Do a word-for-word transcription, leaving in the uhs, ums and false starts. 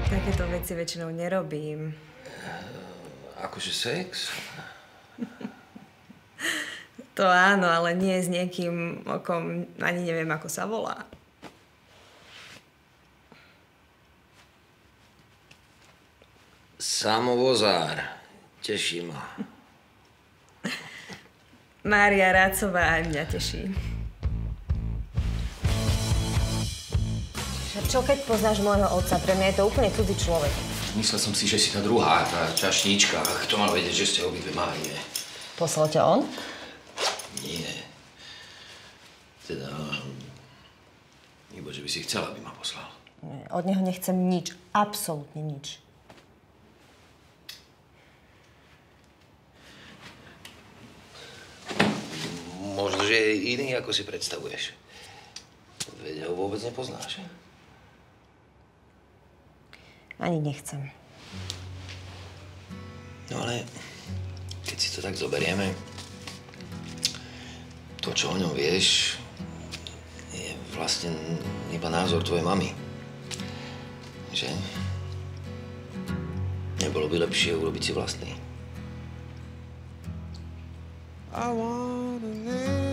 Takéto veci väčšinou nerobím. Akože sex? To áno, ale nie s niekým, o kom ani neviem, ako sa volá. Samovozár. Teší ma. Mária Rácová aj mňa teší. Čo keď poznáš môjho otca? Pre mňa je to úplne cudzí človek. Myslel som si, že si tá druhá, tá čašníčka. Kto mal vedieť, že ste obidve Márie? Poslal ťa on? Nie. Teda... Iba, že by si chcela, aby ma poslal. Od neho nechcem nič. Absolútne nič. Možno, že je iný, ako si predstavuješ. Veď ho vôbec nepoznáš. Ani nechcem. No ale, keď si to tak zoberieme, to, čo o ňom vieš, je vlastne iba názor tvojej mamy. Že? Nebolo by lepšie urobiť si vlastný. I wanna live.